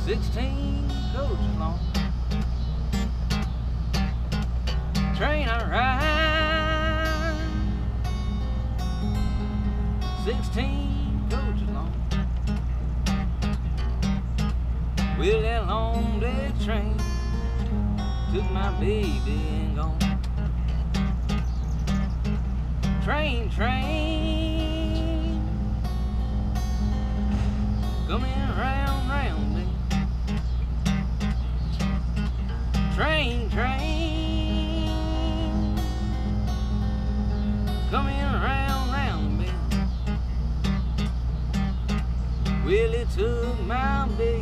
16 coaches long. Train I ride, 16 coaches long. Well, that long black train took my baby and gone. Train, train, coming round, round me. Train, train, coming round, round me. Well, it took my baby